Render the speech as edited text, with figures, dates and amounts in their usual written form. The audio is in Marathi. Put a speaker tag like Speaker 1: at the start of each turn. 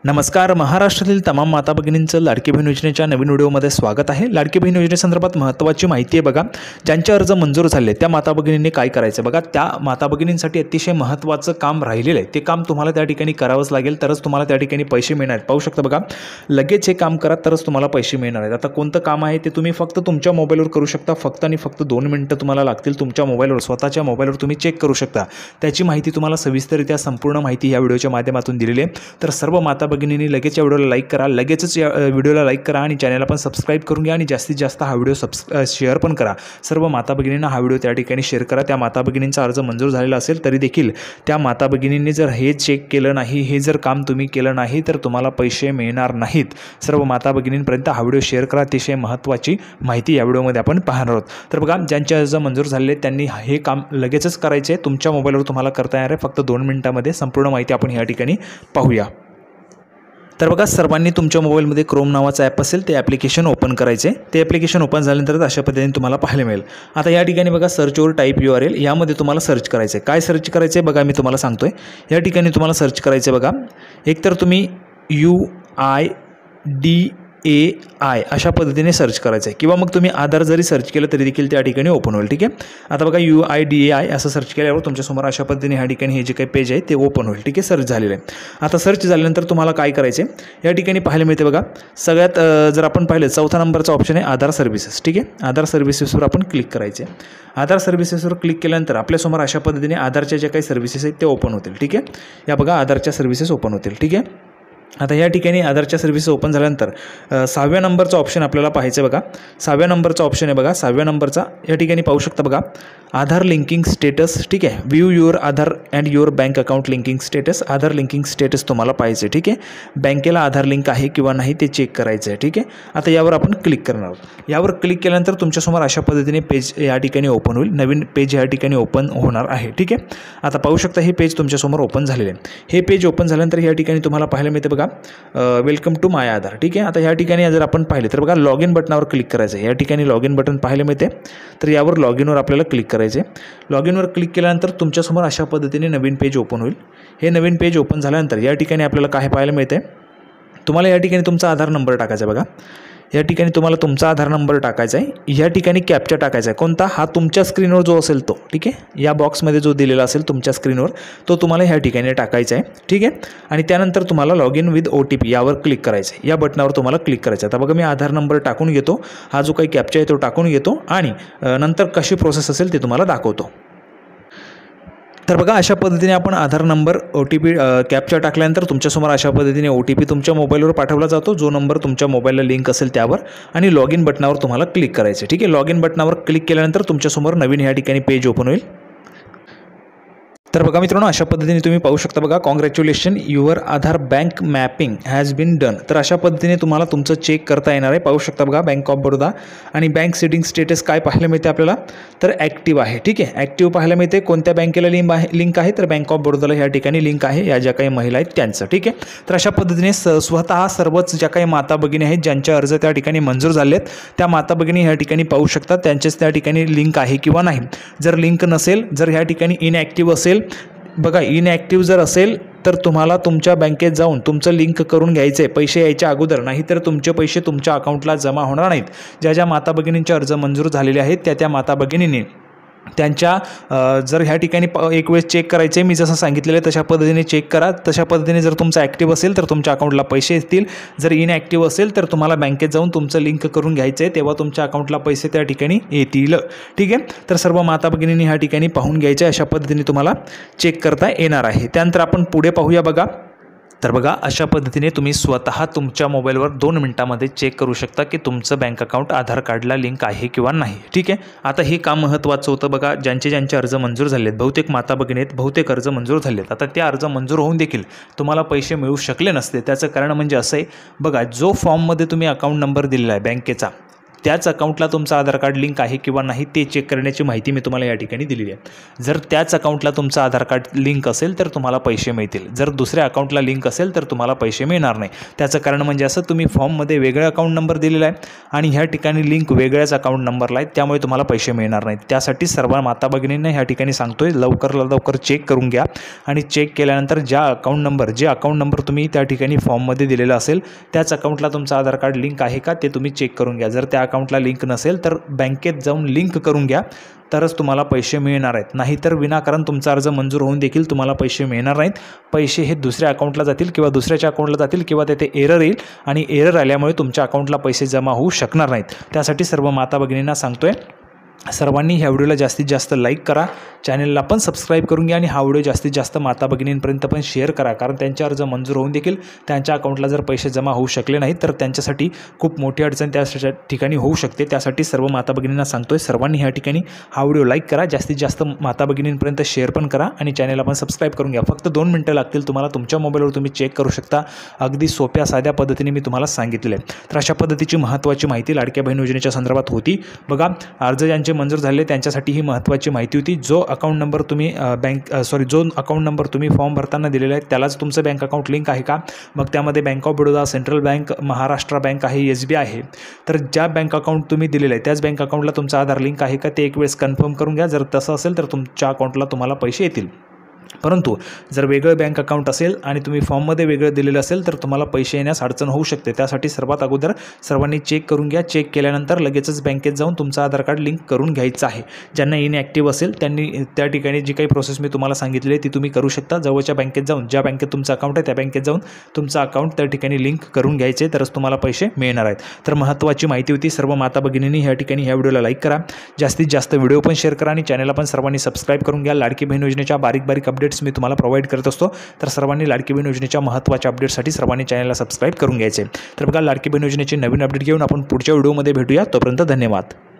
Speaker 1: नमस्कार. महाराष्ट्रातील तमाम माता भगिनींचं लाडकी बहीण योजनेच्या नवीन व्हिडिओमध्ये स्वागत आहे. लाडकी बहीण योजनेसंदर्भात महत्त्वाची माहिती आहे बघा. ज्यांचे अर्ज मंजूर झाले त्या माता भगिनींनी काय करायचं बघा. त्या माता भगिनींसाठी अतिशय महत्त्वाचं काम राहिलेलं आहे. ते काम तुम्हाला त्या ठिकाणी करावंच लागेल, तरच तुम्हाला त्या ठिकाणी पैसे मिळणार आहेत. पाहू शकता बघा, लगेच हे काम करा तरच तुम्हाला पैसे मिळणार आहेत. आता कोणतं काम आहे ते तुम्ही फक्त तुमच्या मोबाईलवर करू शकता. फक्त आणि फक्त 2 मिनिटं तुम्हाला लागतील. तुमच्या मोबाईलवर, स्वतःच्या मोबाईलवर तुम्ही चेक करू शकता. त्याची माहिती तुम्हाला सविस्तररित्या संपूर्ण माहिती या व्हिडिओच्या माध्यमातून दिलेली आहे. तर सर्व माता भगिनींनी लगेच या व्हिडिओला लाईक करा, लगेचच या व्हिडिओला लाईक करा आणि चॅनलला पण सबस्क्राईब करून घ्या आणि जास्तीत जास्त हा व्हिडिओ शेअर पण करा. सर्व माता भगिनींना हा व्हिडिओ त्या ठिकाणी शेअर करा. त्या माता भगिनींचा अर्ज मंजूर झालेला असेल तरी देखील त्या माता भगिनींनी जर हे चेक केलं नाही, हे जर काम तुम्ही केलं नाही तर तुम्हाला पैसे मिळणार नाहीत. सर्व माता भगिनींपर्यंत हा व्हिडिओ शेअर करा. अतिशय महत्त्वाची माहिती या व्हिडिओमध्ये आपण पाहणार आहोत. तर बघा, ज्यांचे अर्ज मंजूर झालेले त्यांनी हे काम लगेचच करायचे. तुमच्या मोबाईलवर तुम्हाला करता येणार आहे. फक्त 2 मिनिटांमध्ये संपूर्ण माहिती आपण या ठिकाणी पाहूया. तर बघा, सर्वांनी तुमच्या मोबाईलमध्ये क्रोम नावाचं ॲप असेल ते ॲप्लिकेशन ओपन करायचे. ते ॲप्लिकेशन ओपन झाल्यानंतर अशा पद्धतीने तुम्हाला पाहायला मिळेल. आता या ठिकाणी बघा, सर्च ओर टाईप URL यामध्ये तुम्हाला सर्च करायचं आहे. काय सर्च करायचं आहे बघा, मी तुम्हाला सांगतोय. या ठिकाणी तुम्हाला सर्च करायचं आहे बघा. एकतर तुम्ही UIDAI अशा पद्धतीने सर्च करायचं आहे, किंवा मग तुम्ही आधार जरी सर्च केलं तरी देखील त्या ठिकाणी ओपन होईल. ठीक आहे. आता बघा, UIDAI असं सर्च केल्यावर तुमच्यासमोर अशा पद्धतीने ह्या ठिकाणी हे जे काही पेज आहे ते ओपन होईल. ठीक आहे. सर्च झालेलं आहे. आता सर्च झाल्यानंतर तुम्हाला काय करायचं आहे, या ठिकाणी पाहायला मिळते बघा. सगळ्यात जर आपण पाहिलं, 4था नंबरचा ऑप्शन आहे आधार सर्व्हिसेस. ठीक आहे. आधार सर्व्हिसेसवर आपण क्लिक करायचे. आधार सर्व्हिसेसवर क्लिक केल्यानंतर आपल्यासमोर अशा पद्धतीने आधारच्या ज्या काही सर्व्हिसेस आहेत ते ओपन होतील. ठीक आहे. या बघा, आधारच्या सर्व्हिसेस ओपन होतील. ठीक आहे. आता या ठिकाणी आधारच्या सर्व्हिसेस ओपन झाल्यानंतर 6व्या नंबरचा ऑप्शन आपल्याला पाहायचं आहे बघा. 6व्या नंबरचा ऑप्शन आहे बघा. 6व्या नंबरचा या ठिकाणी पाहू शकता बघा, आधार लिंकिंग स्टेटस. ठीक आहे. View your Aadhaar and your bank account linking status. Aadhaar linking status तुम्हाला पाहायचं आहे. ठीक आहे. बँकेला आधार लिंक आहे किंवा नाही ते चेक करायचं आहे. ठीक आहे. आता यावर आपण क्लिक करणार आहोत. यावर क्लिक केल्यानंतर तुमच्यासमोर अशा पद्धतीने पेज या ठिकाणी ओपन होईल. नवीन पेज या ठिकाणी ओपन होणार आहे. ठीक आहे. आता पाहू शकता हे पेज तुमच्यासमोर ओपन झालेले आहे. हे पेज ओपन झाल्यानंतर या ठिकाणी तुम्हाला पाहायला मिळते बघा, वेलकम टू माय आधार. ठीक आहे. आता या ठिकाणी जर आपण पाहिले तर बघा, लॉग इन बटनावर क्लिक करायचं आहे. या ठिकाणी लॉग इन बटन पाहायला मिळते. तर यावर लॉग इनवर आपल्याला क्लिक करायचे. लॉग इनवर क्लिक केल्यानंतर तुमच्यासमोर अशा पद्धतीने नवीन पेज ओपन होईल. हे नवीन पेज ओपन झाल्यानंतर या ठिकाणी आपल्याला काय पाहायला मिळते, तुम्हाला या ठिकाणी तुमचा आधार नंबर टाकायचा आहे बघा. या ठिकाणी तुम्हाला तुमचा आधार नंबर टाकायचा आहे. या ठिकाणी कॅप्चा टाकायचा आहे. कोणता? हा तुमच्या स्क्रीनवर जो असेल तो. ठीक आहे. या बॉक्समध्ये जो दिलेला असेल तुमच्या स्क्रीनवर तो तुम्हाला ह्या ठिकाणी टाकायचा आहे. ठीक आहे. आणि त्यानंतर तुम्हाला लॉग इन विथ OTP यावर क्लिक करायचं आहे. या बटनावर तुम्हाला क्लिक करायचं आहे. आता बघा, मी आधार नंबर टाकून घेतो. हा जो काही कॅप्चा आहे तो टाकून घेतो आणि नंतर कशी प्रोसेस असेल ते तुम्हाला दाखवतो. तर बघा, अशा पद्धतीने आपण आधार नंबर, OTP, कॅप्चा टाकल्यानंतर तुमच्यासमोर अशा पद्धतीने OTP तुमच्या मोबाईलवर पाठवला जातो, जो नंबर तुमच्या मोबाईलला लिंक असेल त्यावर, आणि लॉग इन बटनावर तुम्हाला क्लिक करायचे. ठीक आहे. लॉग इन बटनावर क्लिक केल्यानंतर तुमच्यासमोर नवीन ह्या ठिकाणी पेज ओपन होईल. तर बघा मित्रांनो, अशा पद्धतीने तुम्ही पाहू शकता बघा, congratulation your Aadhaar bank mapping has been done. तर अशा पद्धतीने तुम्हाला तुमचं चेक करता येणार आहे. पाहू शकता बघा, बँक ऑफ बडोदा आणि बँक सेटिंग स्टेटस काय पाहायला मिळते आपल्याला, तर ॲक्टिव्ह आहे. ठीक आहे. ॲक्टिव्ह पाहायला मिळते. कोणत्या बँकेला लिंक आहे, तर बँक ऑफ बडोदाला ह्या ठिकाणी लिंक आहे, या ज्या काही महिला आहेत त्यांचं. ठीक आहे. तर अशा पद्धतीने स्वतः सर्वच ज्या काही माता भगिनी आहेत ज्यांचे अर्ज त्या ठिकाणी मंजूर झाले आहेत त्या माता भगिनी ह्या ठिकाणी पाहू शकतात त्यांचेच त्या ठिकाणी लिंक आहे किंवा नाही. जर लिंक नसेल, जर ह्या ठिकाणी इनॲक्टिव्ह असेल बघा, इनॲक्टिव्ह जर असेल तर तुम्हाला तुमच्या बँकेत जाऊन तुमचं लिंक करून घ्यायचं आहे पैसे यायच्या अगोदर, नाहीतर तुमचे पैसे तुमच्या अकाउंटला जमा होणार नाहीत. ज्या ज्या माता भगिनींचे अर्ज मंजूर झालेले आहेत त्या माता भगिनींनी त्यांच्या जर ह्या ठिकाणी एक वेळेस चेक करायचे, मी जसं सांगितलेलं आहे तशा पद्धतीने चेक करा. तशा पद्धतीने जर तुमचं ॲक्टिव्ह असेल तर तुमच्या अकाउंटला पैसे येतील. जर इनॲक्टिव्ह असेल तर तुम्हाला बँकेत जाऊन तुमचं लिंक करून घ्यायचं आहे, तेव्हा तुमच्या अकाउंटला पैसे त्या ठिकाणी येतील. ठीक आहे. तर सर्व माता भगिनींनी ह्या ठिकाणी पाहून घ्यायचं आहे. अशा पद्धतीने तुम्हाला चेक करता येणार आहे. त्यानंतर आपण पुढे पाहूया बघा. तर बघा, अशा पद्धतीने तुम्ही स्वतः तुमच्या मोबाईलवर 2 मिनिटांमध्ये चेक करू शकता की तुमचं बँक अकाउंट आधार कार्डला लिंक आहे किंवा नाही. ठीक आहे. आता हे काम महत्त्वाचं होतं बघा. ज्यांचे अर्ज मंजूर झाले आहेत, बहुतेक माता भगिनी आहेत, बहुतेक अर्ज मंजूर झाले आहेत. आता ते अर्ज मंजूर होऊन देखील तुम्हाला पैसे मिळू शकले नसते. त्याचं कारण म्हणजे असं आहे बघा, जो फॉर्ममध्ये तुम्ही अकाउंट नंबर दिलेला आहे बँकेचा, त्याच अकाउंटला तुमचं आधार कार्ड लिंक आहे किंवा नाही ते चेक करण्याची माहिती मी तुम्हाला या ठिकाणी दिलेली आहे। जर त्याच अकाउंटला तुमचं आधार कार्ड लिंक असेल तर तुम्हाला पैसे मिळतील, जर दुसऱ्या अकाउंटला लिंक असेल तर तुम्हाला पैसे मिळणार नाही। त्याचं कारण म्हणजे असं, तुम्ही फॉर्ममध्ये वेगळा अकाउंट नंबर दिलेला आहे आणि ह्या ठिकाणी लिंक वेगळ्याच अकाउंट नंबरला आहे, त्यामुळे तुम्हाला पैसे मिळणार नाहीत। त्यासाठी सर्व माता भगिनींना ह्या ठिकाणी सांगतोय, लवकर चेक करून घ्या आणि चेक केल्यानंतर जे अकाउंट नंबर तुम्ही त्या ठिकाणी फॉर्ममध्ये दिलेला असेल त्याच अकाउंटला तुमचं आधार कार्ड लिंक आहे का ते तुम्ही चेक करून घ्या। जर त्या अकाउंटला लिंक नसेल तर बँकेत जाऊन लिंक करून घ्या, तरच तुम्हाला पैसे मिळणार आहेत। नाहीतर विनाकारण तुमचा अर्ज मंजूर होऊन देखील तुम्हाला पैसे मिळणार नाहीत। पैसे हे दुसऱ्या अकाउंटला जातील किंवा दुसऱ्याच्या अकाउंटला जातील किंवा तेथे एरर येईल आणि एरर आल्यामुळे तुमच्या अकाउंटला पैसे जमा होऊ शकणार नाहीत। त्यासाठी सर्व माता भगिनींना सांगतोय, सर्वांनी ह्या व्हिडिओला जास्तीत जास्त लाईक करा, चॅनलला पण सबस्क्राईब करून घ्या आणि हा व्हिडिओ जास्तीत जास्त माता भगिनींपर्यंत पण शेअर करा, कारण त्यांचे अर्ज मंजूर होऊन देखील त्यांच्या अकाउंटला जर पैसे जमा होऊ शकले नाहीत तर त्यांच्यासाठी खूप मोठी अडचण त्या ठिकाणी होऊ शकते। त्यासाठी सर्व माता भगिनींना सांगतोय, सर्वांनी ह्या ठिकाणी हा व्हिडिओ लाईक करा, जास्तीत जास्त माता भगिनींपर्यंत शेअर पण करा आणि चॅनलला पण सबस्क्राईब करून घ्या। फक्त 2 मिनिटं लागतील तुम्हाला, तुमच्या मोबाईलवर तुम्ही चेक करू शकता, अगदी सोप्या साध्या पद्धतीने मी तुम्हाला सांगितले। तर अशा पद्धतीची महत्त्वाची माहिती लाडक्या बहीण योजनेच्या संदर्भात होती। बघा, अर्ज ज्यांचे मंजूर झाले त्यांच्यासाठी ही महत्त्वाची माहिती होती। जो अकाउंट नंबर तुम्ही फॉर्म भरताना दिलेला आहे त्यालाच तुमचं बँक अकाउंट लिंक आहे का? मग त्यामध्ये bank of Baroda, central bank, Maharashtra bank आहे, SBI आहे, तर ज्या बँक अकाउंट तुम्ही दिलेलं आहे त्याच बँक अकाउंटला तुमचा आधार लिंक आहे का ते एक वेळेस कन्फर्म करून घ्या। जर तसं असेल तर तुमच्या अकाउंटला तुम्हाला पैसे येतील। परंतु जर वेगळं बँक अकाउंट असेल आणि तुम्ही फॉर्ममध्ये वेगळं दिलेलं असेल तर तुम्हाला पैसे येण्यास अडचण होऊ शकते। त्यासाठी सर्वात अगोदर सर्वांनी चेक करून घ्या, चेक केल्यानंतर लगेचच बँकेत जाऊन तुमचं आधार कार्ड लिंक करून घ्यायचं आहे। ज्यांना इनॲक्टिव्ह असेल त्यांनी त्या ठिकाणी जी काही प्रोसेस मी तुम्हाला सांगितली आहे ती तुम्ही करू शकता। जवळच्या बँकेत जाऊन, ज्या बँकेत तुमचं अकाउंट आहे त्या बँकेत जाऊन तुमचं अकाउंट त्या ठिकाणी लिंक करून घ्यायचे, तरच तुम्हाला पैसे मिळणार आहेत। तर महत्त्वाची माहिती होती। सर्व माता भगिनींनी ह्या ठिकाणी ह्या व्हिडिओला लाईक करा, जास्तीत जास्त व्हिडिओ पण शेअर करा आणि चॅनलला पण सर्वांनी सबस्क्राईब करून घ्या। लाडकी बहीण योजनेच्या बारीक अपडेट्स मी तुम्हाला प्रोव्हाइड करत असतो, तर सर्वांनी लाडकी बहीण योजनेच्या महत्त्वाच्या अपडेटसाठी सर्वांनी चॅनलला सबस्क्राईब करून घ्यायचे। तर बघा, लाडकी बहीण योजनेचे नवीन अपडेट घेऊन आपण पुढच्या व्हिडिओमध्ये भेटूया, तोपर्यंत धन्यवाद।